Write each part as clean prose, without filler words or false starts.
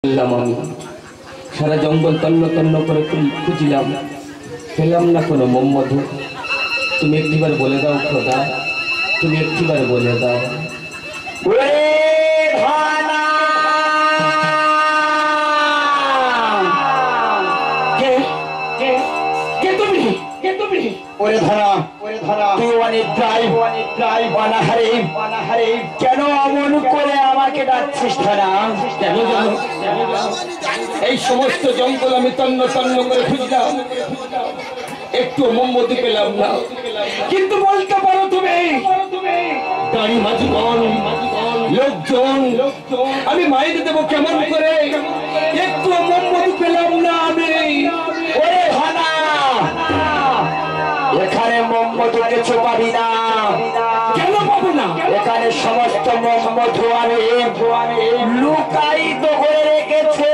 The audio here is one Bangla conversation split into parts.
আমি সারা জঙ্গল তন্ন তন্ন করে খুঁজিলাম, পেলাম না কোনো মোমমধু। তুমি একটিবার বলে দাও খোদা, তুমি একটিবার বলে দাও। কেন অমন করে আমাকে ডাকছিস ধরা? এই সমস্ত জঙ্গল আমি তন্ন তন্ন করে খুঁজলাম, একটু মোমমধু পেলাম না। কিন্তু বলতে পারো তুমি গাড়ি মাঝিগণ লোকজন আমি মাইর দেবো কেমন করে? একটু মোমমধু পেলাম না আমি। ওরে ভানা, এখানে মোমমধু কিছু পাবি না। কেন পাবো না? এখানে সমস্ত মোমমধু আমি লুকায়িত করে রেখেছে।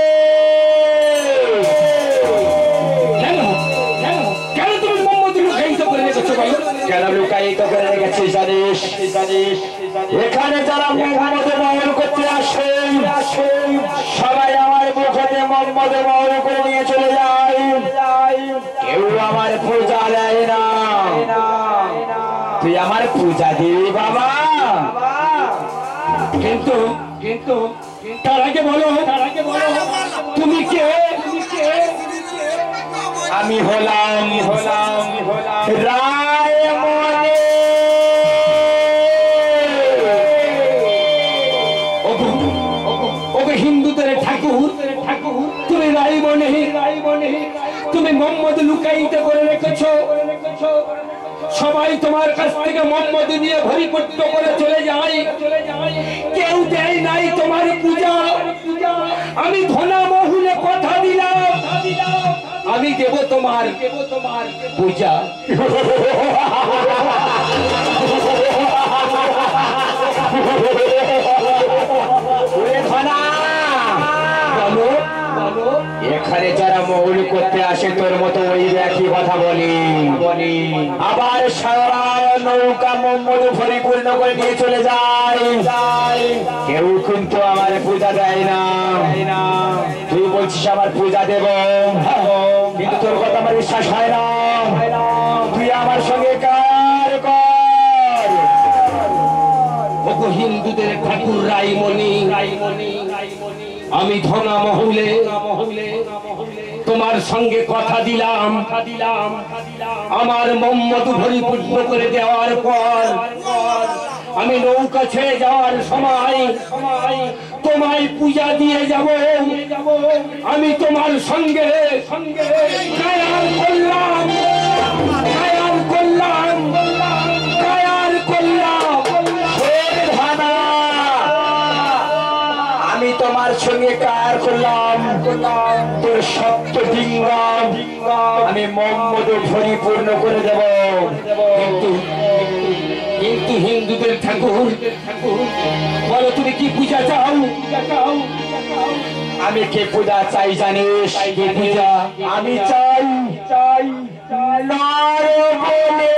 কেন তুমি মোমমধু লুকায়িত করে রেখেছো? কেন লুকায়িত করে রেখেছি জানিস? এখানে যারা মোমমধু মহল করতে আসে সবাই আমার মুখে মোমমধু মহল করে নিয়ে চলে যায়। কেউ আমার পূজা দেয় না। তুই আমার পূজা দিবি বাবা? কিন্তু কিন্তু তার আগে বলো তুমি কে? আমি হলাম রায়মণি। ওকে হিন্দুদের ঠাকুর, তুমি রায়মণি, তুমি মোমমধু লুকায়িত করে রেখেছো। সবাই তোমার কাছ থেকে মোমমধু নিয়ে ভরিপূর্ণ করে চলে যায়, কেউ দেয় নাই তোমার পূজা। আমি ধনা মহুলে কথা দিলাম আমি দেব তোমার পূজা। এখানে যারা মৌল করতে আসে তোর মতো ওই একই কথা বলি, আবার সারা নৌকা মোমমধু পরিপূর্ণ করে নিয়ে চলে যায়। কেউ কিন্তু আমার পূজা দেয় না। তুই বলছিস আমার পূজা দেব, কিন্তু তোর কথা আমার বিশ্বাস হয় না। তুই আমার সঙ্গে কার কর। ওগো হিন্দুদের ঠাকুর রায়মণি, আমি ধনা মহলে তোমার সঙ্গে কথা দিলাম। আমার মোমমধু ভরিপূর্ণ করে দেওয়ার পর আমি নৌকা ছেড়ে যাওয়ার সময় তোমায় পূজা দিয়ে যাব। আমি তোমার সঙ্গে কায়ার করলাম। আমি তোমার সঙ্গে কার করলাম? তোর সপ্ত ডিঙ্গা আমি মোমমধু পরিপূর্ণ করে দেব। কিন্তু হিন্দুদের ঠাকুর বলো তুমি কি পূজা চাও? আমি কে পূজা চাই জানিস? কে পূজা আমি চাই? নারবলে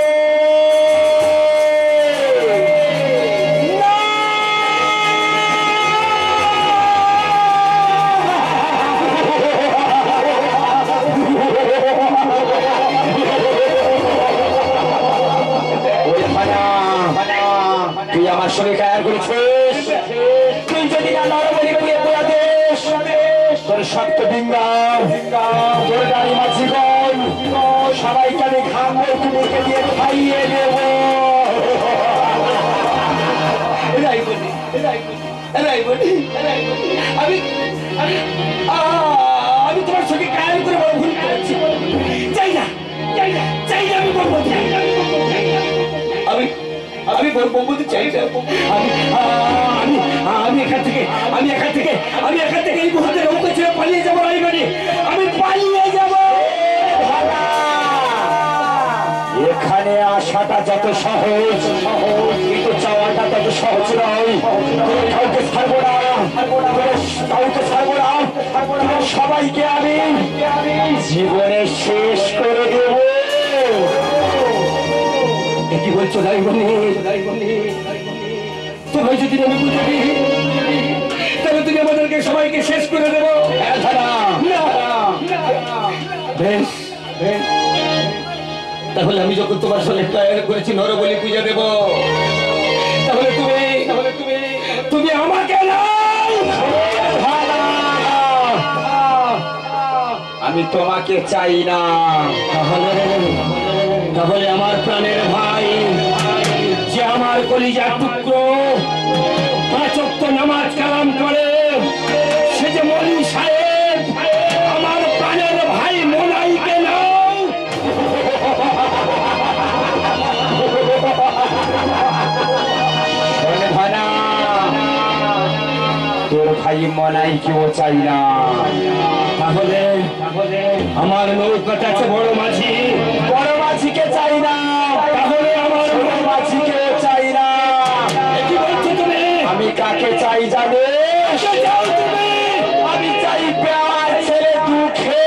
তুই আমার সঙ্গে কায়ার করেছিস। তুই যদি না নরবলি দিয়ে পূজা দিস, তোর সপ্ত ডিঙ্গা তোর গাড়ি মাঝিগণ সবাইকে আমি ঘাম কুমিকে দিয়ে খাইয়ে দেব। আমি তোমার সঙ্গে কায়ার করে বড় ভুল করেছি। চাই না আমি বলবো আমি বলতে চাই না। আমি এখান থেকে এই মুহূর্তে নৌকা ছেড়ে পালিয়ে যাবো। আমি পালিয়ে যাব। এখানে আসাটা যত সহজ কিন্তু যাওয়াটা তত সহজ নয়। কাউকে ছাড়বো না, সবাইকে আমি জীবনে শেষ করে দেব। কি বলছো রায়মণি? তোমায় যদি আমি বুঝে দিই তাহলে একদিনে আমাদেরকে সবাইকে শেষ করে দেবো। বেশ বেশ, তাহলে আমি যখন তোমার সঙ্গে তৈরি করেছি নরবলি পূজা দেব, তাহলে তুমি তুমি আমাকে নাও। আমি তোমাকে চাই না। তাহলে আমার প্রাণের ভাই, যে আমার কলিজার টুকরো, 5 ওয়াক্ত নামাজ কালাম করে, সে যে মলি সাহেব, আমার প্রাণের ভাই মোনাইকে নাও। তোর ভাই মনাই কেউ চাই না। তাহলে আমার নৌকাটা আছে বড় মাঝি, বড় মাঝিকে চাই না। তাহলে আমার বড় মাঝিকে চাই না। কি বলছো তুমি? আমি কাকে চাই জানে? যাও তুমি। আমি চাই প্যার ছেলে দুঃখে।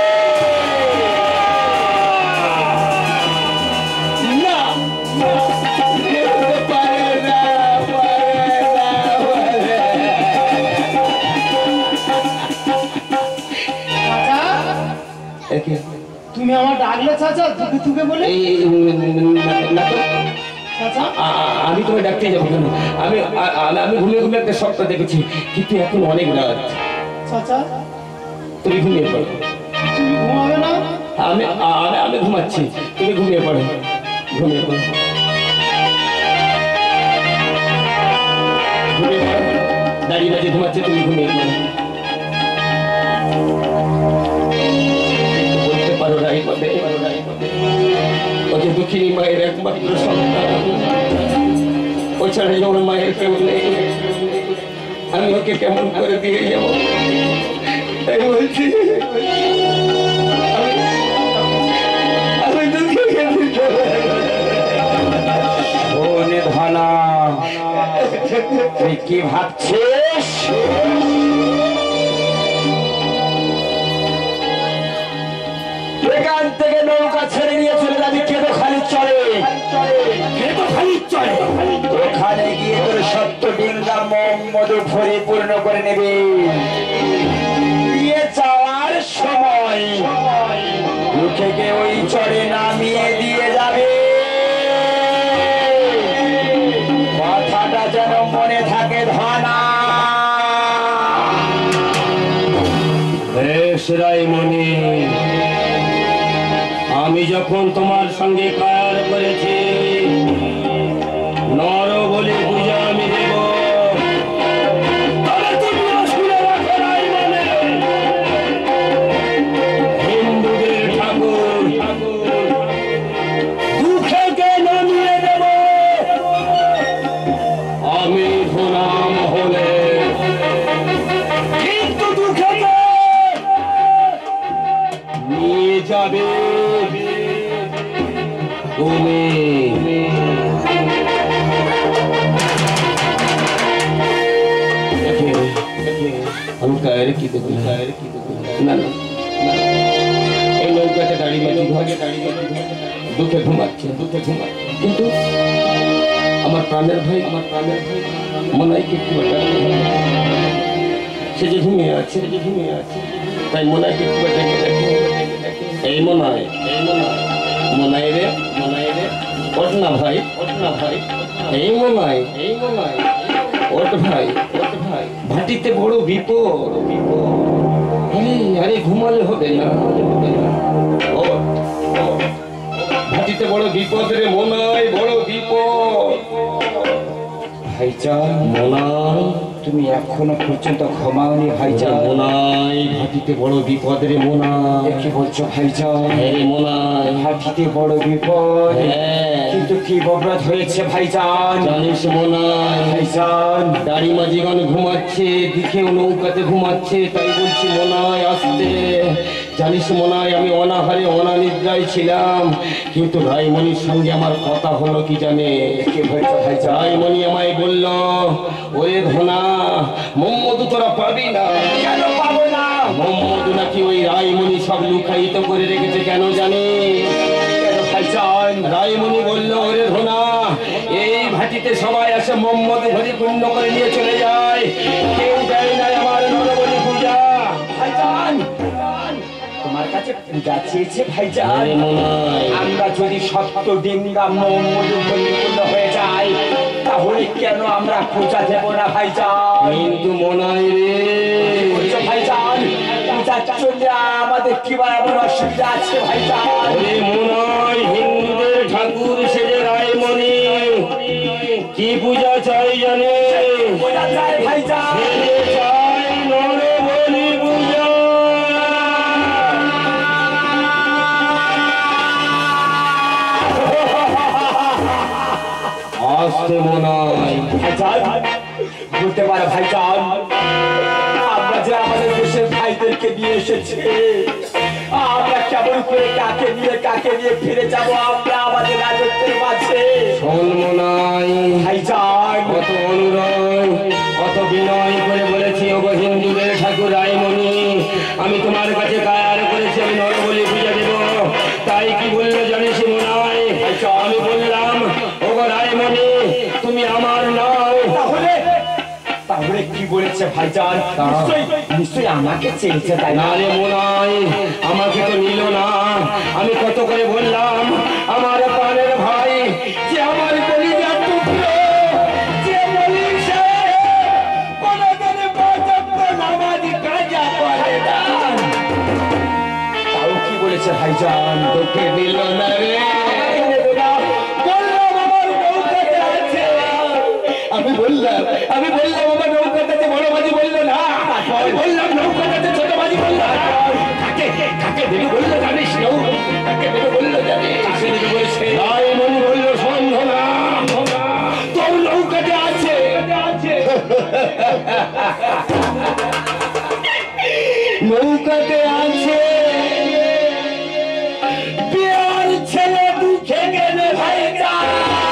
না, তুমি আমার ডাকলে চাচা তুকে তুকে বলে? আমি তোমায় ডাকতে যাবো কেন? আমি আমি ঘুমিয়ে ঘুমিয়ে একটা স্বপ্ন দেখেছি, কিন্তু এখন অনেক রাত। চাচা তুমি ঘুমিয়ে পড়ো। তুমি ঘুমাবে না? আমি আমি ঘুমাচ্ছি, তুমি ঘুমিয়ে পড়ো, ঘুমিয়ে পড়ো, ঘুমিয়ে পড়ো। দাঁড়িয়ে বাজে ঘুমাচ্ছে, তুমি ঘুমিয়ে পড়ো। বলতে পারো রাই পাবে, ওকে দুঃখিনী মায়ের একমাত্র সন্তান, ও ছাড়া যেমন মায়ের কেউ নেই, আমি ওকে কেমন করে দিয়ে যাবো? তাই বলছি আমি দুঃখে ধনা, তুই কি ভাবছিস? এখান থেকে নৌকা ছেড়ে নিয়ে চলে যাবি কেঁদো খালি চলে, ওখানে গিয়ে তোর সত্য ডিঙ্গা মধু পরিপূর্ণ করে নেবে। দিয়ে যাওয়ার সময় মুখেকে ওই চড়ে নামিয়ে দিয়ে যাবে। কথাটা যেন মনে থাকে ধনা। বেশ রাইমণি, আমি যখন তোমার সঙ্গে কায়ার করেছি, নর বলে পূজা আমি দেব। তবে তুমিও শুনে রাখো রাইমণি, হিন্দুদের ঠাকুর দুঃখকে নামিয়ে দেব আমি প্রণাম হলে, কিন্তু দুঃখকে নিয়ে যাবে তুমি। আমি কায়ের কি দেবো? না না, এই নৌকাতে দাঁড়িয়ে দুঃখে ঘুমাচ্ছে, কিন্তু আমার প্রাণের ভাই মনাইকে একটু সে যে ঘুমিয়ে আছে, তাই মনাইকে একটু ডেকে দেখে। এই মনাই রে, ওঠ না ভাই, এই মনাই ওঠ ভাই, ভাটিতে বড় বিপদ। আরে ঘুমালে হবে না, ভাটিতে বড় বিপদ রে মনাই, বড় বিপদ। ভাইজান, মনাই তুমি এখনো পর্যন্ত ঘুমাওনি ভাইজান? মনাই, ভাটিতে বড় বিপদ রে মনাই। কি বলছো ভাইজান? হ্যাঁ রে মনাই, ভাটিতে বড় বিপদ। হ্যাঁ, কিন্তু কি বিপদ হয়েছে ভাইজান? জানিস মনাই, ভাইজান দাড়ি মাঝিগণ ঘুমাচ্ছে, দিকেও নৌকাতে ঘুমাচ্ছে, তাই বলছি মনাই আসতে। জানিস মনাই, আমি অনাহারে অনানিদ্রায় ছিলাম, কিন্তু রাইমণির সঙ্গে আমার কথা হলো কি জানে? কি হয়েছে ভাইজান? রাইমণি আমায় বলল, ওরে ধনা, মোহাম্মদ তোরা পাবি না। কেন পাবো না? মোহাম্মদ নাকি ওই রাইমণি সব লুকায়িত করে রেখেছে, কেন জানি? কেন ভাইজান? রাইমণি বলল, ওরে ধনা, এই ভাটিতে সবাই আসে মোহাম্মদ পরিপূর্ণ করে নিয়ে চলে যায়, কেউ দেয় না পূজা চেয়েছে ভাইজান। আমরা যদি সত্য ডিঙ্গা মোহাম্মদ পরিপূর্ণ হয়ে যাই তাহলে কেন আমরা পূজা দেব না ভাইজান? কিন্তু মনাই রে ভাইজান পূজার জন্য আমাদের কি এমন অসুবিধা আছে ভাইজান? মনাই হিন্দুদের ঠাকুর সেজে রায়মণি কি পূজা চাই জানে? পূজা চাই ভাইজান, চাই নরবলি পূজা। আসতে মনাই ভাইজান বলতে পারে ভাইজান, আমরা যে আমাদের দেশের ভাইদেরকে নিয়ে এসেছি, আমরা কেমন করে কাকে নিয়ে ফিরে যাব আমরা আমাদের রাজত্বের মাঝে? শোন মনাই ভাইজান, কত অনুরোধ কত বিনয় করে বলেছি ওগো হিন্দুদের ঠাকুর রায়মণি, আমি তোমার কাছে কায়ার করেছি আমি নরবলি পূজা দেব। তাই কি বললো জানিস মনাই? আমি বললাম ওগো রায়মণি তুমি আমার নাও। তাহলে কি বলেছে ভাইজান? নিশ্চয়ই আমাকে চেয়েছে তাই না? না রে মনাই, আমাকে তো নিল না। আমি কত করে বললাম আমার প্রাণের ভাই যে আমার কলিজার টুকরো যে বলিছে কোনদিন পর্যন্ত নামাজি কাজা করে না। তাও কি বলেছে ভাইজান? তোকে দিল না রে, বললাম আমার নৌকাতে আছে। আমি বললাম আমার নৌকাতে বড় বাজি বললো না, আমি বললাম নৌকাতে ছোট বাজি বললো না। কাকে দেবে বললো জানিস? কাকে দেবে বললো জানিস? রায়মণি বললো সন্দেহ না, তোর নৌকাতে আছে। নৌকাতে আছে বিয়ার ছেলে দুঃখে গেলে ভাইজান।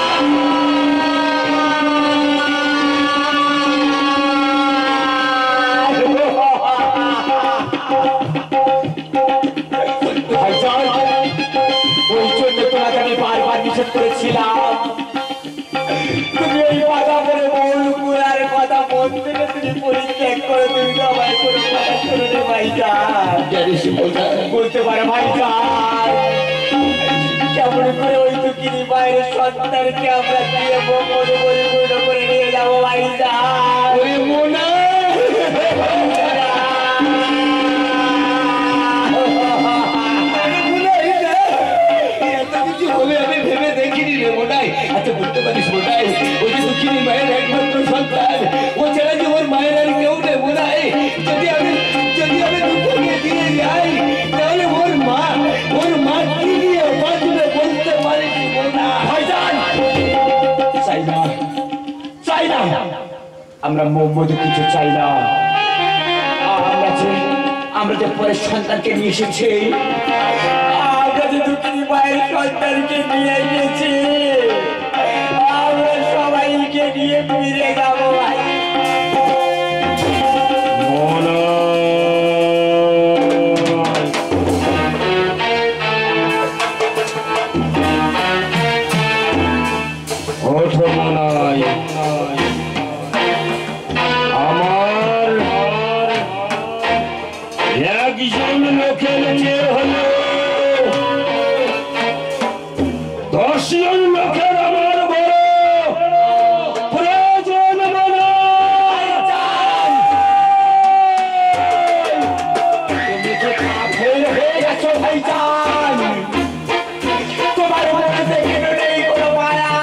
ওই জন্য তোমাকে আমি বারবার নিষেধ করেছিলাম, তুমি এই কথা বলে মৌলপুরার কথা মন থেকে তুমি পরিত্যাগ করে তুমি তো আমায় কোনো কথা শোনো রে ভাইজান। বলতে পারো ভাইজান, কেমন করে ওই দুঃখিনী মায়ের সন্তানকে আমরা দিয়ে মঙ্গল পরিপূর্ণ করে নিয়ে যাবো ভাইজান? ওরে মোনা আমি ভেবে দেখিনি রে মোটাই। আচ্ছা বলতে পারিস মোটাই, ওই যে দুঃখিনী মায়ের একমাত্র সন্তান, ও ছাড়া যে ওর মায়ের আর কেউ নেই মোটাই। যদি আমি দুঃখকে দিয়ে যাই তাহলে ওর মা কি নিয়ে বাঁচবে বলতে পারিস মোটা? ভাইজান চাই না, আমরা মোহাম্মদ কিছু চাই না। আমরা যে পরের সন্তানকে নিয়ে এসেছি, আমরা যে দুঃখিনী মায়ের সন্তানকে নিয়ে গেছি, আমরা সবাইকে নিয়ে ফিরে যাবো ভাই। ওঠো মনাই, আমার একজন লোকের চেয়ে হলো 10 জন লোকের আমার বড় প্রয়োজন মনাই। তুমি তো কাফের হয়ে গেছো ভাইজান, তোমার মনে কেন নেই কোনো মায়া,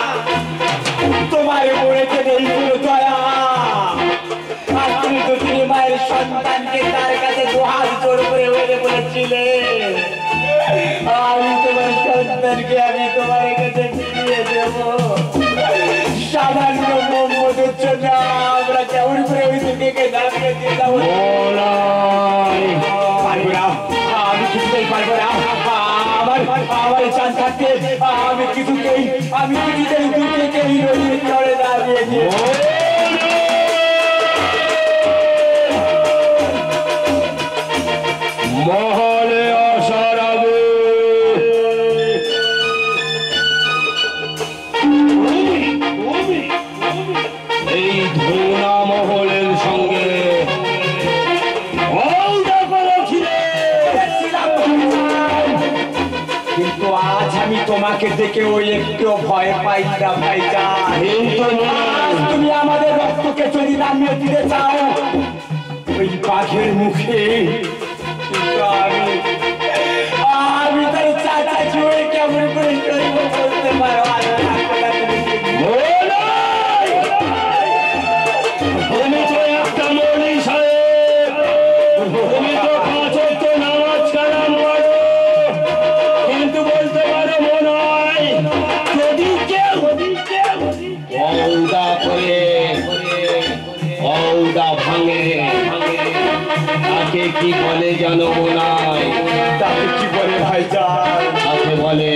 তোমার মনে নেই কোনো দয়া। আর তুমি তো তিনি মায়ের সন্তানকে তার কাছে দুহাত জোর করে বলেছিলে আমি তোমার সন্তানকে আমি তোমার কাছে ফিরিয়ে দেব। সামান্য মোহাম্মদের জন্য আমরা কেমন করে ওই দুটিকে নামিয়ে দিয়ে যাবো? পারবো না, আমি কিছুতেই পারবো না। আমার চান থাকতে আমি কিছুতেই দুটিকে নদীর চড়ে নামিয়ে দিয়ে মহলে আসার আগে আমাকে দেখে ওই একটু ভয় পাই না ভাইজান। কিন্তু আজ তুমি আমাদের রক্তকে যদি নামিয়ে দিতে চাও ওই বাঘের মুখে, কিন্তু আমি তার চাচা ছুঁয়ে কেমন করে সইব বলতে পারো তুমি তো একটা মৌলী সাহেব, তুমি তো 5 ওয়াক্ত নামাজ কালাম পড়ো, কিন্তু বলতে পারো মনে হয় যদি কেউ ঔদা করে ঔদা ভাঙে তাকে কি বলে জানো নাই? তাকে কি বলে ভাইজান? তাকে বলে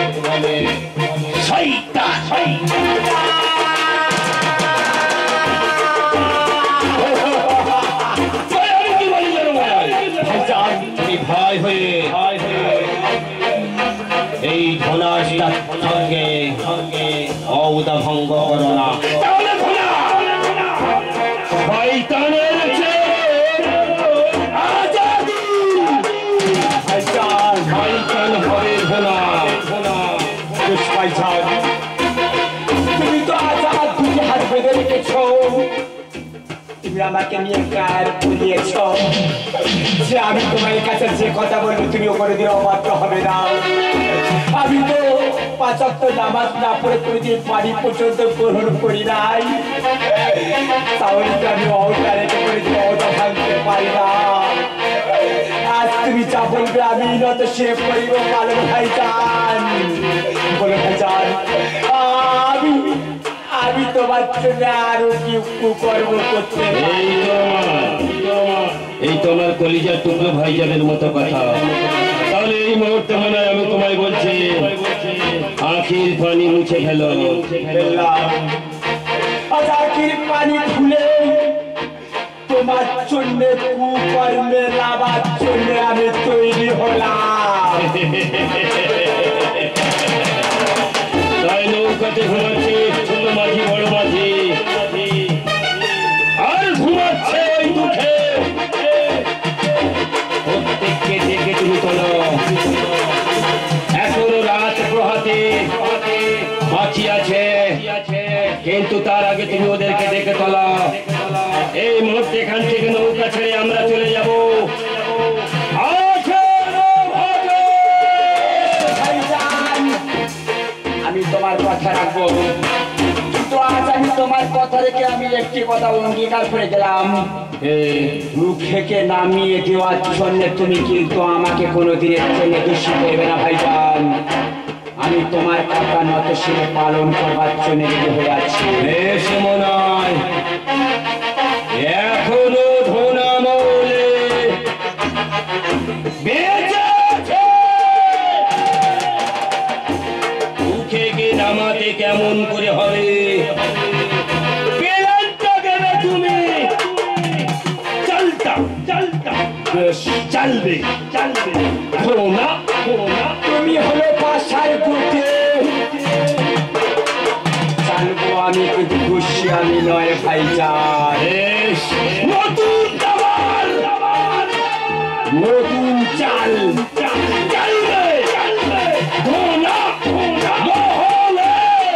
শয়তান। আমি কি বলি জানো ভাইজান তুমি ভয় হয়ে এই ধনাশটার সঙ্গে ঔদা ভঙ্গ করো না, তাহলে শয়তানের আজাদি ভাইজান শয়তান হবে ধনা। ভাইজান তুমি তো আজাদ দুটি হাত বেঁধে রেখেছ, তুমি আমাকে নিয়ে কার পুড়িয়েছ যে আমি তোমার কাছে যে কথা বলবো তুমি ওপরে দিয়ে অবাধ্য হবে না। আমি তো 5 ওয়াক্ত নামাজ না পড়ে কোনোদিন পানি পর্যন্ত গ্রহণ করি নাই, তাহলে তো আমি অহংকার রেখে কোনোদিন অহংতা ভাঙতে পারি না। আজ তুমি যা বলবে আমি নত সে করিব পালন ভাইজান। বলে ভাইজান আমি তোমার জন্য আরো কি কুকর্ম করতে এই তোমার কলিজার টুকরো ভাইজানের মতো কথা। তাহলে এই মুহূর্তে মনে হয় আমি তোমায় বলছি আখির পানি মুছে ফেলো। আখির পানি খুলে তোমার জন্য কুকর্মে লাভার জন্য আমি তৈরি হলাম। তাই নৌকাতে ঘুমাচ্ছে ছোট মাঝি বড় মাঝি, আর ঘুমাচ্ছে ওই দুঃখে। প্রত্যেককে ডেকে তুমি তোলো, এখনো রাত প্রহাতে বাঁচি আছে, কিন্তু তার আগে তুমি ওদেরকে ডেকে তোলো। এই মুহূর্তে এখান থেকে নৌকা ছেড়ে আমরা চলে যাব। আমি তোমার কথা রাখবো, কিন্তু আজ আমি তোমার কথা রেখে আমি একটি কথা অঙ্গীকার করে গেলাম, মুখেকে নামিয়ে দেওয়ার জন্য তুমি কিন্তু আমাকে কোনোদিনের জন্য দোষী করবে না ভাইজান। আমি তোমার কথা নত শিরে পালন করবার জন্য রেডি হয়ে আছি। বেশ মনে হয় এখনো ধনা মৌলে বেঁচে আছে। মুখে গিয়ে নামাতে কেমন করে হবে? পেলানটা দেবে তুমি, বেশ চলবে ধনা। তুমি হলো পাশার গুটে, চালবো আমি কিন্তু খুশি আমি নয় ভাইজান। বেশ নতুন দাবার নতুন চাল চলবে ধনা মহলে।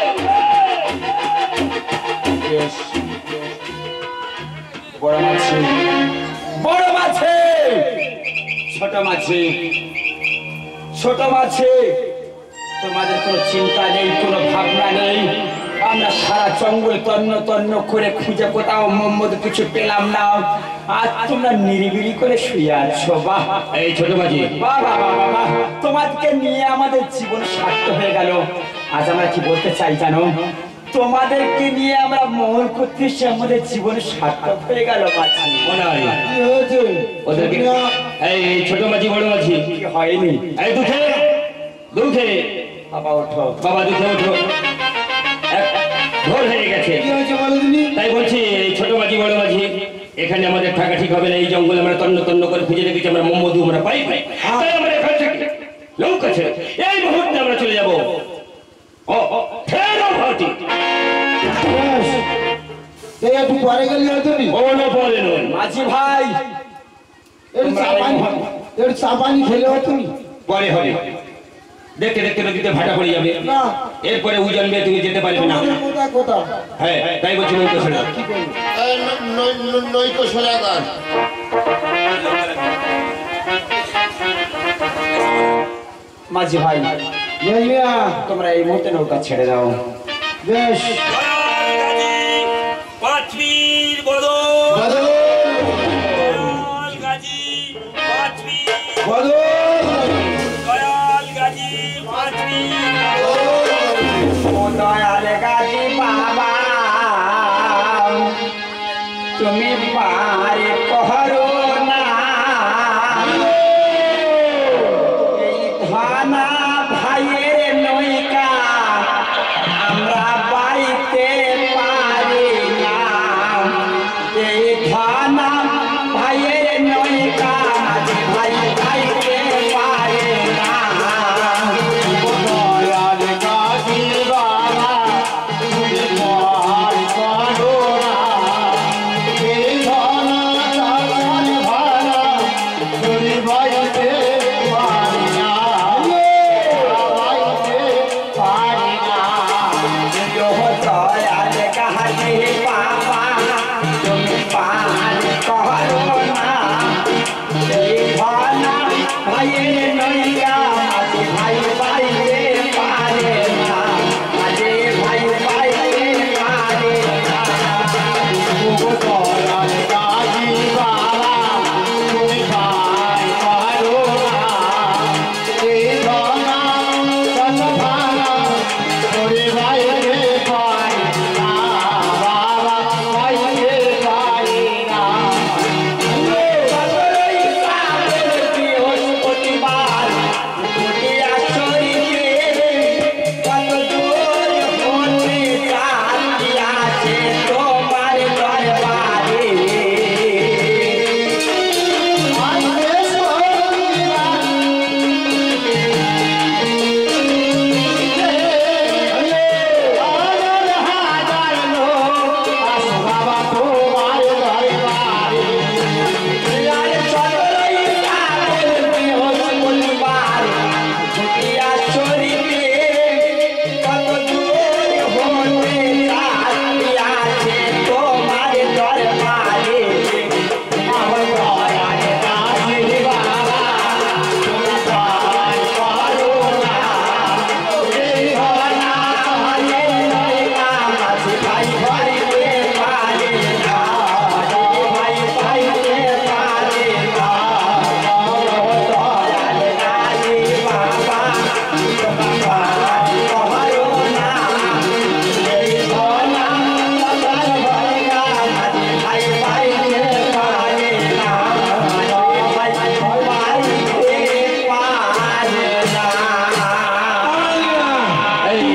বড় মাছে বড় মাছে, ছোট মাছে ছোট মাছে, তোমাদের কোনো চিন্তা নেই, কোনো ভাবনা নেই। আমরা সারা জঙ্গল তন্ন তন্ন করে খুঁজে কোথাও মোহাম্মদ কিছু পেলাম না, আজ তোমরা নিরিবিলি করে শুয়ে আছো। বাহ এই ছোট মাঝি, বাবা বাবা, তোমাদেরকে নিয়ে আমাদের জীবন সার্থক হয়ে গেল। আজ আমরা কি বলতে চাই জানো? তোমাদেরকে নিয়ে আমরা মহল করতে এসে আমাদের জীবন সার্থক হয়ে গেল। মাঝি মনে হয় ওদেরকে এই ছোট মাঝি বড় মাঝি কি হয়নি? এই দুঃখে দুঃখে বাবা ওঠো, বাবা দুঃখে ওঠো, ভোর হয়ে গেছে। তাই বলছি এই ছোট মাঝি বড় মাঝি এখানে আমাদের থাকা ঠিক হবে না। এই জঙ্গলে আমরা তন্ন তন্ন করে খুঁজে রেখেছি, আমরা মোমমধু আমরা পাই। তাই আমরা এখান থেকে নৌকা ছেড়ে এই মুহূর্তে আমরা চলে যাবো ঘাটি। মাঝি ভাই চা পানি খেলে তুমি পরে হবে, দেখতে দেখতে নদীতে ভাটা পড়ে যাবে, না এরপরে উ জানবে তুমি যেতে পারবে না। তোমাদের কোথায় কোথা হ্যাঁ তাই বলছি নৌকা ছেড়ে দাও। কি করবো? নৈক সোলাগান মাঝি ভাই মিয়া তোমরা এই মুহূর্তে নৌকা ছেড়ে দাও। বেশ পাঁচমির বদল বদল গাজী পাঁচমির বদল দয়াল গাজী পাঁচমির ও দয়াল গাজী বাবা তুমি পারে করো না এই ধানা ভাইয়ের নৌকা আমরা বাইতে পারি না। এই ধানা ভাইয়ের নৌকা মাঝি ভাই বাইতে পারে না। দয়াল গাজী বাবা তুমি পার করো না এই ধনা চাচার ভাড়া তুমি বাইতে পারি না বাইতে পারি না यो दयाल गाजी बाबा তুমি পার করো না। এই ধানা ভাইয়ের নৌকা মাঝি ভাই বাইতে পারে না। মাঝি ভাই বাইতে পারে না। দয়াল গাজী বাবা তুমি পার করো না এই ধনা চাচার ভাড়া তুমি বাইতে পারি না বাবা বাইতে পারি না বৃহস্পতিবার দুটিয়া শরীরে কত দূর হতে চাঁদিয়াছে তোমার দরবারে। আর চন্দ্রই সাগর বৃহস্পতিবার দুটিয়া শরীরে কত দূর হতে চাঁদিয়াছে তোমার দরবারে। আমার দয়াল গাজী বাবা তুমি পার করো না। এই ধনা ভাইয়ের নৌকা মাঝি ভাই বাইতে পারে না। মাঝি ভাই বাইতে পারে না। ও দয়াল গাজী বাবা তুমি পার করো না। এই ধনা চাচার ভাইয়া মাঝি ভাই বাইতে পারে না। মাঝি ভাই বাইতে পারে না। এই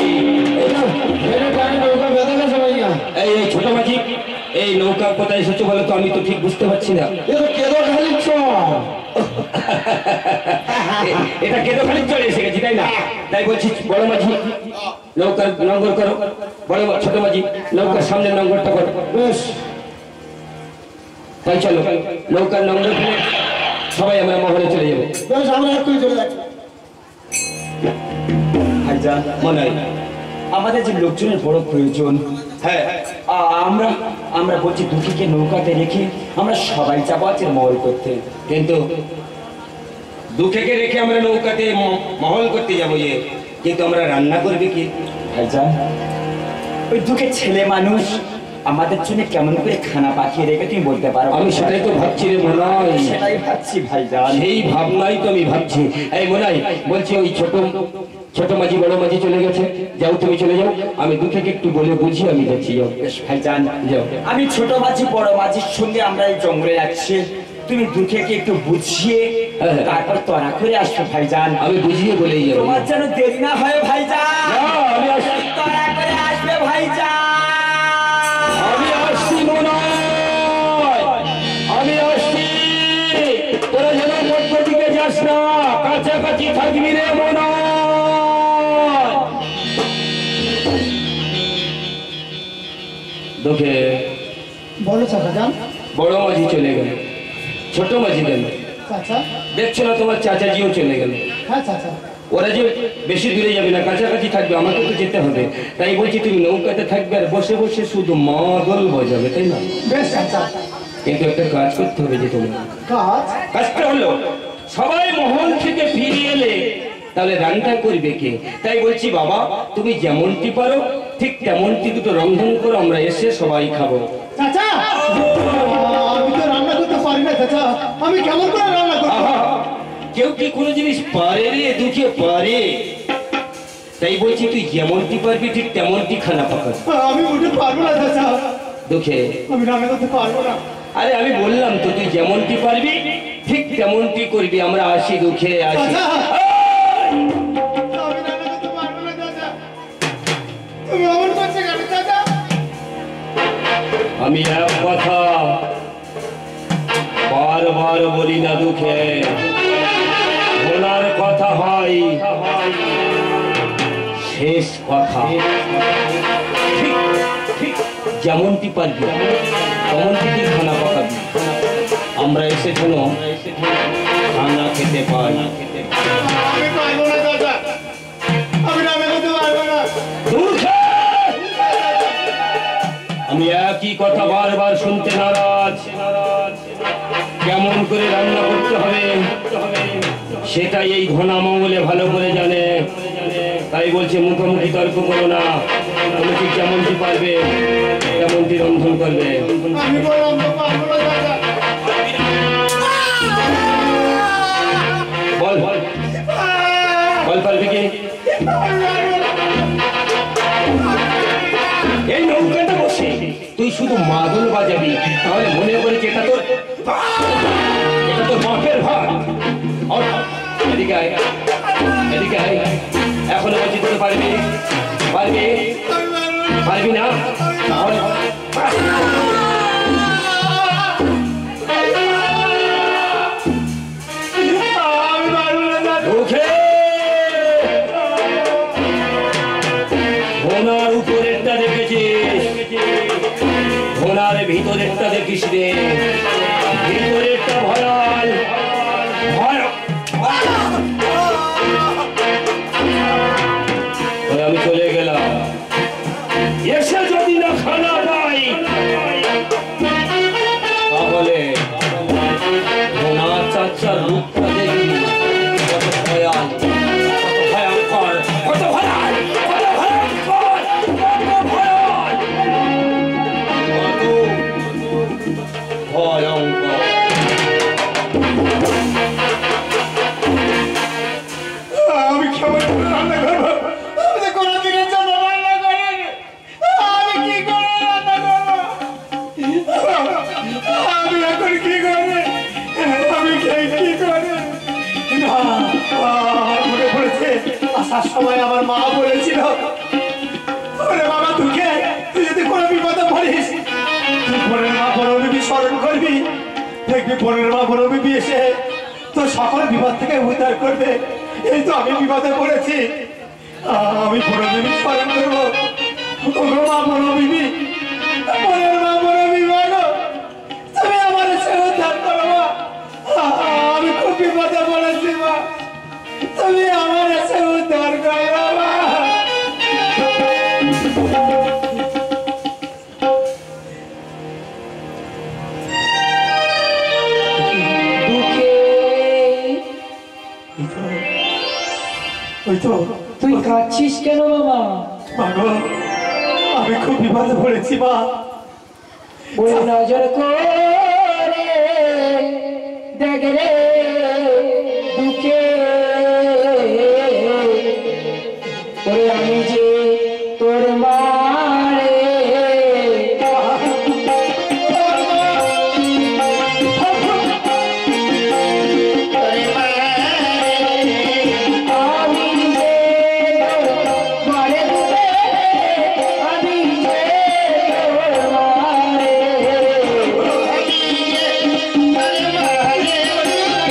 এই এই ছোট মাঝি, এই নৌকা কোথায় এসেছো বলো তো, আমি তো ঠিক বুঝতে পারছি না। এটা কেটো খালি চলে এসে গেছি তাই না? তাই বলছি বড় মাঝি নৌকার নঙ্গর করো, বড় ছোট মাঝি নৌকার সামনে নঙ্গরটা করো। বেশ তাই চলো নৌকার নঙ্গর ফেলে সবাই আমরা মহলে চলে যাবো। বেশ আমরা এক্ষুনি চলে যাচ্ছি ভাইজান মনে হয় আমাদের যে লোকজনের বড় প্রয়োজন। হ্যাঁ আমরা আমরা বলছি দুঃখীকে নৌকাতে রেখে আমরা সবাই যাবো আজকের মহল করতে। কিন্তু দুঃখেকে রেখে আমরা নৌকাতে মহল করতে যাবো যে, কিন্তু আমরা রান্না করবে কি? ভাইজান ওই দুঃখের ছেলে মানুষ আমাদের জন্য কেমন করে খানা পাঠিয়ে রেখে তুমি বলতে পারো? আমি সেটাই তো ভাবছি রে মনাই, সেটাই ভাবছি ভাইজান। সেই ভাবনাই তো আমি ভাবছি। এই মনাই বলছি ওই ছোট মাঝি বড় মাঝি চলে গেছে, যাও তুমি চলে যাও, আমি দুঃখকে একটু বলে বুঝি আমি যাচ্ছি। যাও বেশ ভাইজান যাও। আমি ছোট মাঝি বড় মাঝির সঙ্গে আমরা এই জঙ্গলে যাচ্ছি, তুমি দুঃখকে একটু বুঝিয়ে হ্যাঁ। তারপর তরা করে আসছো ভাইজান। আমি বুঝিয়ে বলেই যাবো। তোমার যেন দেরি না হয় ভাইজান। না, আমি আসছি। তরা করে আসবে ভাইজান। আমি আসছি মনাই, আমি আসছি। তোরা যেন মধ্য দিকে যাস না, কাছাকাছি থাকবি রে মনাই। দুঃখে বলো চাচা যান বড় মাঝি চলে গেল, ছোট মাঝি গেল, চাচা দেখছো না তোমার চাচাজিও চলে গেল। হ্যাঁ চাচা ওরা যে বেশি দূরে যাবে না, কাছাকাছি থাকবে, আমাকে তো যেতে হবে। তাই বলছি তুমি নৌকাতে থাকবে আর বসে বসে শুধু মাদল বাজাবে, তাই না? বেশ চাচা। কিন্তু একটা কাজ করতে হবে যে তোমার। কাজ? কাজটা হলো সবাই মহল থেকে ফিরে এলে তাহলে রান্না করবে কে? তাই বলছি বাবা তুমি যেমনটি পারো ঠিক তেমনটি দুটো রন্ধন করো, আমরা এসে সবাই খাবো। চাচা আমি তো রান্না করতে পারি না চাচা, আমি কেমন করে রান্না করব? আহা, কেউ কি কোনো জিনিস পারে রে দুঃখে পারে? তাই বলছি তুই যেমনটি পারবি ঠিক তেমনটি খানা পাকা। আমি উঠে পারবো না চাচা, দুঃখে আমি রান্না করতে পারবো না। আরে আমি বললাম তো তুই যেমনটি পারবি ঠিক তেমনটি করবি। আমরা আসি দুঃখে আসি। চাচা আমি রান্না করতে পারবো না চাচা, তুমি অমন করছো কেন চাচা? আমি এক কথা বারবার বলি না দুঃখে, বলার কথা হয় শেষ কথা। ঠিক ঠিক যেমনটি পারবি তেমনটি তুই খানা পাকাবি। আমরা এসেছি খানা খেতে পাই। আমি পারবো না চাচা, আমি রান্না করতে পারবো না। দুঃখে আমি একই কথা বারবার শুনতে নারাজ। কেমন করে রান্না করতে হবে সেটাই এই ঘনা মঙ্গলে ভালো করে জানে। তাই বলছে মুখোমুখি তর্ক করো না, তুমি ঠিক যেমনটি পারবে তেমনটি রন্ধন করবে। আমি বললাম তো পারবো না চাচা। বল বল বল পারবি কি? এই নৌকাটা বসে তুই শুধু মাদল বাজাবি, তাহলে মনে করেছি এটা তোর বাপের ভাত। এদিকে আয়, এদিকে আয়। এখনো বলছি তোর পারবি পারবি পারবি না? তাহলে ঘোড়ার উপরেরটা দেখেছিস, ঘোড়ার ভিতরেরটা দেখিস রে। ভিতরেরটা ভয়াল ভয়। আমি চলে গেলাম, এসে যদি না খানা পাই তাহলে ঘোড়ার চাচার রূপটা দেখবি কত ভয়াল, কত ভয়ঙ্কর, কত ভয়াল, কত ভয়ঙ্কর, কত ভয়াল, কত ভয়ঙ্কর। আমি কেমন করে রান্না করবো? আমি তো কোনোদিনের জন্য রান্না করিনি। আমি কি করে রান্না করবো? আমি এখন কি করে? আমি কি করে? না, মনে পড়েছে আসার সময় আমার মা বলেছিল, ওরে বাবা তোকে তুই যদি কোনো বিপদে পড়িস তুই পরের মা বড়বিবি স্মরণ করবি, দেখবি পরের মা বড়বিবি এসে তো সকল বিপদ থেকে উদ্ধার করবে। এই তো আমি বিপদে পড়েছি, আমি বড়বিবি স্মরণ করবো। ওগো মা বড়বিবি, পরের মা বড়বিবি গো, তুমি আমার এসে উদ্ধার করো মা। আমি খুব বিপদে পড়েছি মা, তুমি আমার এসে উদ্ধার করো মা। তুই কাঁদছিস কেন বাবা? মাগো আমি খুব বিপদে পড়েছি মা। ওই নজর করে দেখ রে দুঃখে, ওরে আমি যে তোর মারে আমি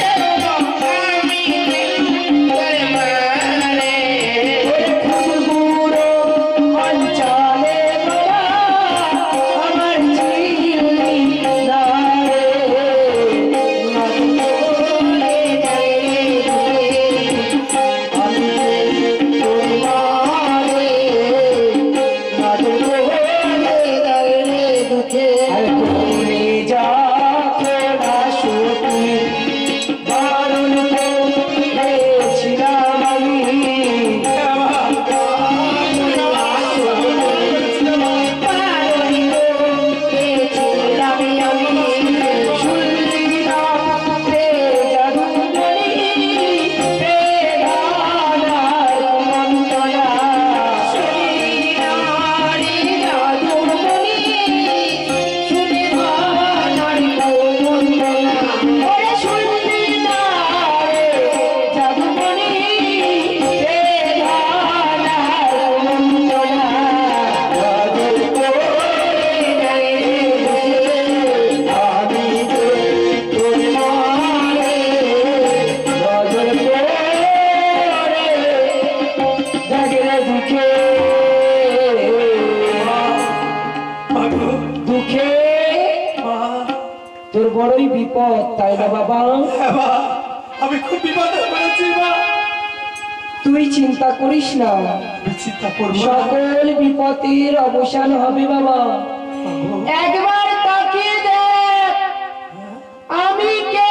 বিপদ, তাই না বাবা? হ্যাঁ মা, আমি খুব বিপদে পড়েছি মা। তুই চিন্তা করিস না, আমি চিন্তা করবো না। সকল বিপদের অবসান হবে বাবা। একবার তাকিয়ে দেখ আমি কে।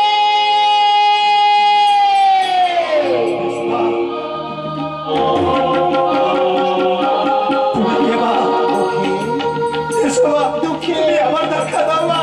তুমি কে মা? এসো মা, তুমি আমার দেখা দাও মা।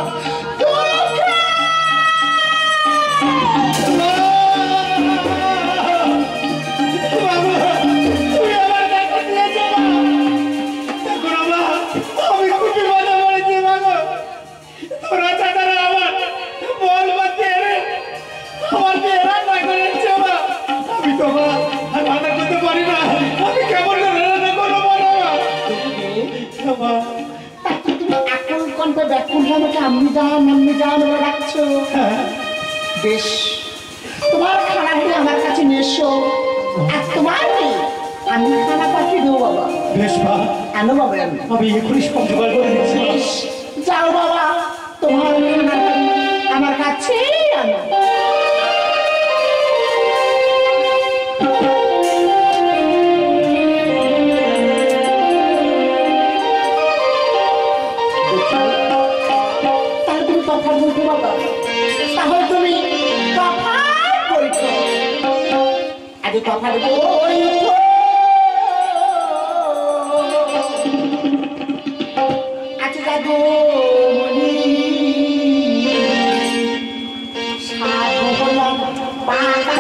বেশ, তোমার খানা হলে আমার কাছে নিয়ে এসো, আর তোমার আমি খানা পাঠিয়ে দেবো বাবা। বেশ মা, আনো বাবা, আমি এখনই সব জোগাড় করে দিচ্ছি। বেশ, যাও বাবা, তোমার খানাটা আমার কাছে আনো। তাহলে তুমি কথা বলতে বাবা, তাহলে তুমি কথা বলছো, আগে কথা বলছো। আচ্ছা দাদু মনি সাধু বললাম পাকা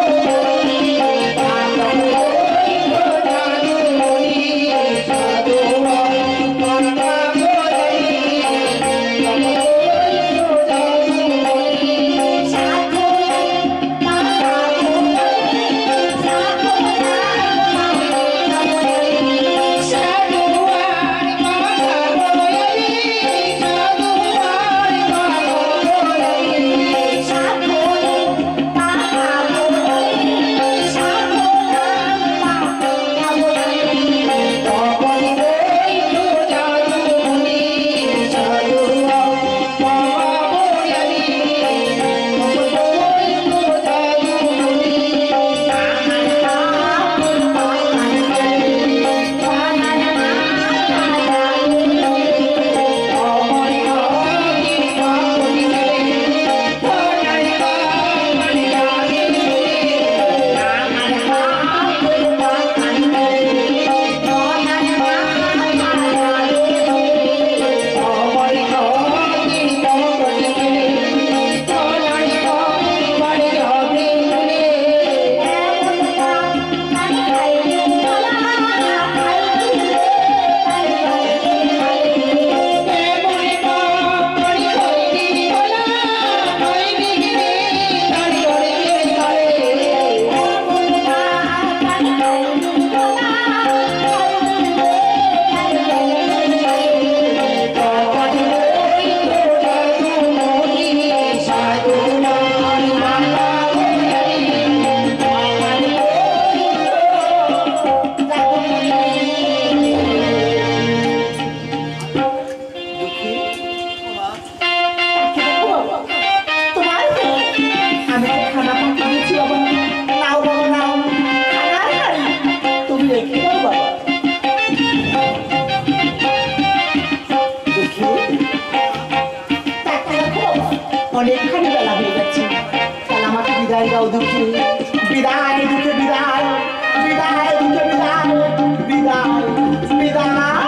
অনেকখানি বেলা হয়ে যাচ্ছে, তাহলে আমাকে বিদায় দাও দুঃখে, বিদায় দুঃখে বিদায়, বিদায় দুঃখে বিদায়, বিদায় বিদায়।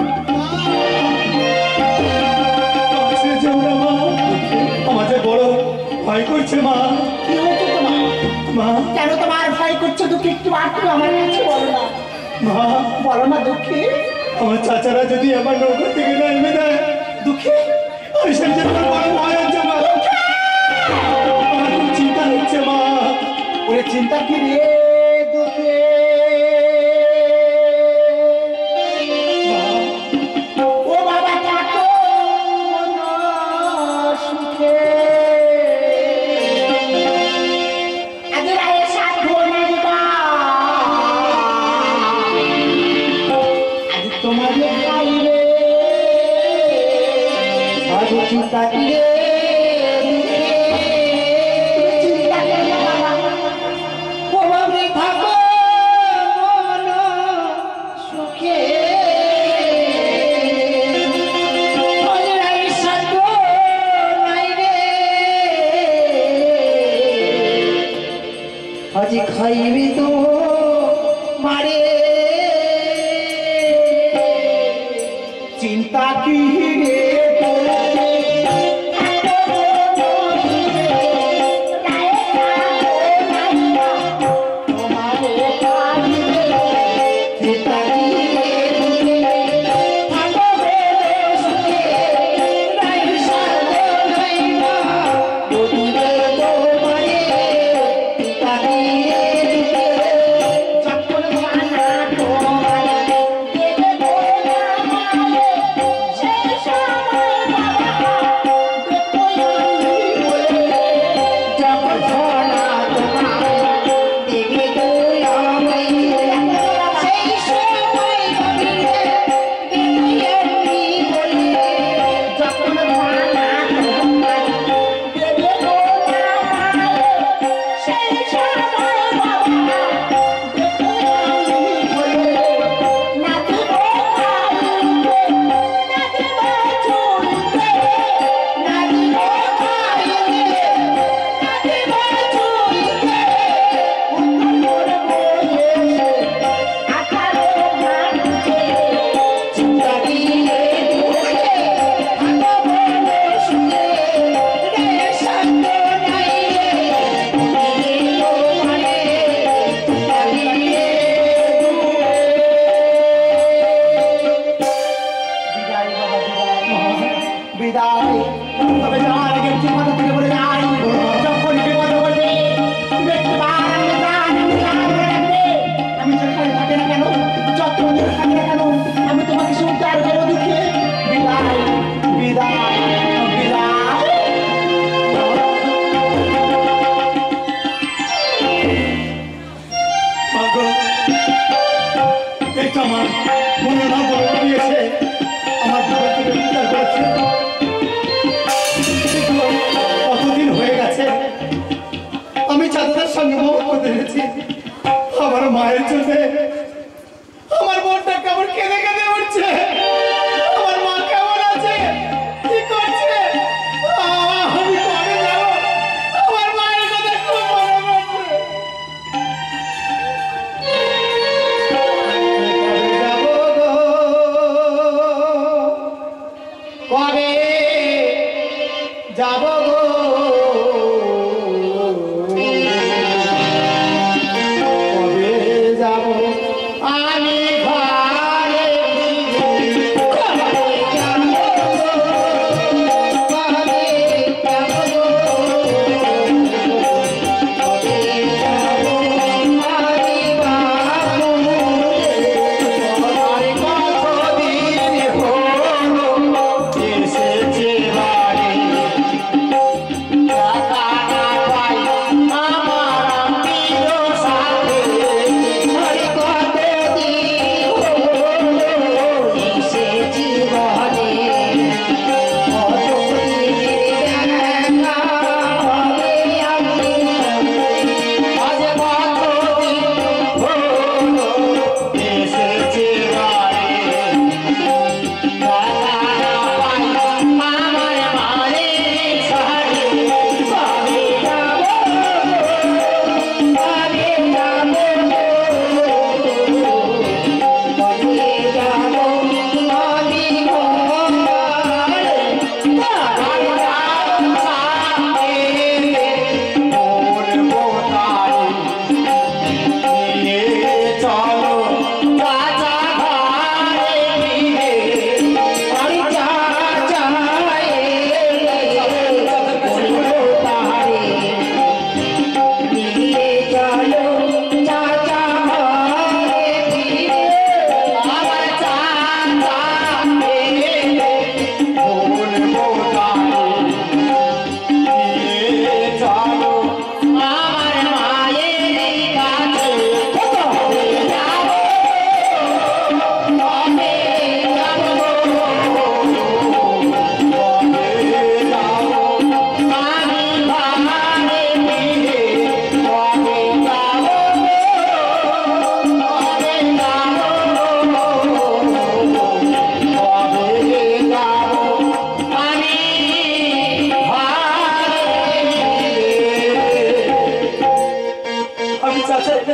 আমার যে বড় ভয় করছে মা। কি হচ্ছে তোমার মা, কেন তোমার ভয় করছো দুঃখে? একটু আর তুমি আমার কাছে বলো না, মা, বলো না দুঃখে। আমার চাচারা যদি আমার নৌকা থেকে নামে দেয় দুঃখে, আমি সেই জন্য বড় ভয় হচ্ছে মা। আমার খুব চিন্তা হচ্ছে মা। ওরে চিন্তা কি রে দুঃখে? ও বাবা থাকো সুখে, আজ রায়ে সাধু নাইবা, আজ তোমার খাইবে, আজ চিন্তা কি রে দুঃখে? যে খাইবে তো মারে চিন্তা কি রে আমি ঘরে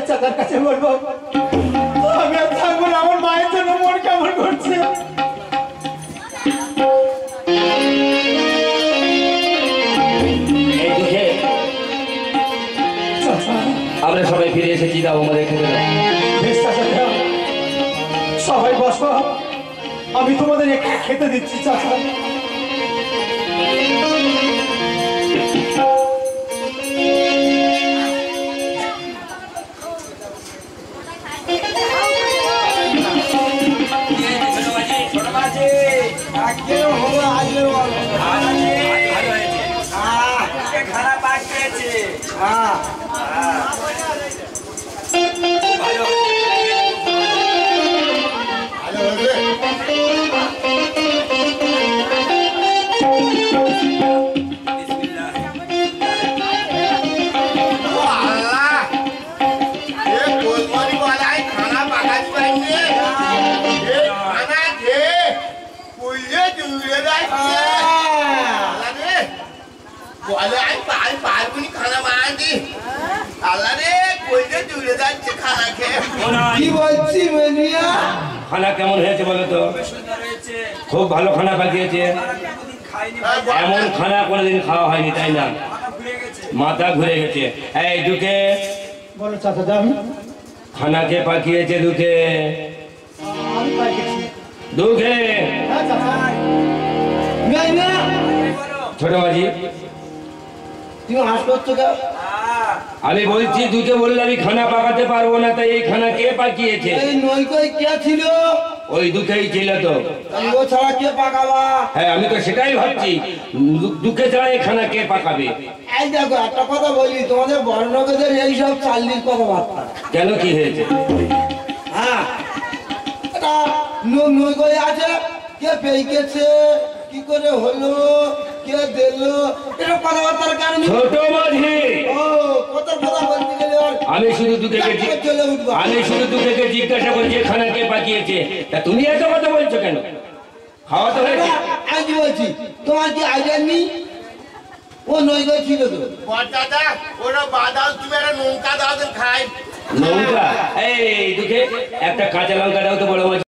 চাচার কাছে বলবো আমি আর থাকবো না, আমার মায়ের জন্য মন কেমন করছে। এই দুঃখে চাচা, আমরা সবাই ফিরে এসেছি, দাও আমাদের খেতে দাও। বেশ চাচা, দাও। সবাই বসো, আমি তোমাদের একটু খেতে দিচ্ছি চাচা। খারাপ পাঠিয়েছে ভালো হয়েছে। ও আল্লাহ, এ গোলমারি বালাই খানা পাকাতে পারিনি। এ খানা খেয়ে পুড়িয়ে জুড়ে যাচ্ছে। আল্লাহ রে, বলে আমি পারবো নি খানা বানাতে। আল্লাহ রে, পুড়িয়ে জুড়ে যাচ্ছে খানা খেয়ে। কি বলছি মেনিয়া? খানা কেমন হয়েছে বলো তো? খুব ভালো খানা পাকিয়েছে। এমন খানা কোনোদিন খাওয়া হয়নি, তাই না? মাথা ঘুরে গেছে। এই দুকে বলো চাচা, দাও। খানা কে পাকিয়েছে? দুকে আমি পাইছি। দুকে হ্যাঁ চাচা। মেনিয়া, ছোট মাঝি, তুমি হাস করছো কেন? আমি বলছি দুকে বললে আমি খানা পাকাতে পারবো না, তাই এই খানা কে পাকিয়েছে? এই নৌকোয় কে ছিল? ওই দুকেই ছিল তো। আমি ও ছাড়া কে পাকাবা? হ্যাঁ, আমি তো সেটাই ভাবছি, দুকে ছাড়া এই খানা কে পাকাবে? এই দেখো, একটা কথা বলি, তোমাদের বর্ণকদের এইসব চাল্লির কথাবার্তা। কেন, কি হয়েছে? হ্যাঁ, এটা নৌকোয় আছে, কে পেইকেছে, কি করে হলো, কে দিল, এসব কথাবার্তার কারণে ছোট মাঝি, ও কত কথা বলতে গেলে আর আমি শুধু দুকে চলে উঠবো। জিজ্ঞাসা করছি খানা কে পাকিয়েছে, তা তুমি এত কথা বলছো কেন? খাওয়া তো হয়েছে। আমি কি বলছি, তোমার কি আইডিয়া নেই? ও নৌকোয় ছিল তো। দাদা, ওরা বাদাম তুমি একটা নৌকা দাও তো খাই। লঙ্কা, এই দুকে একটা কাঁচা লঙ্কা দাও তো বড় মাঝি।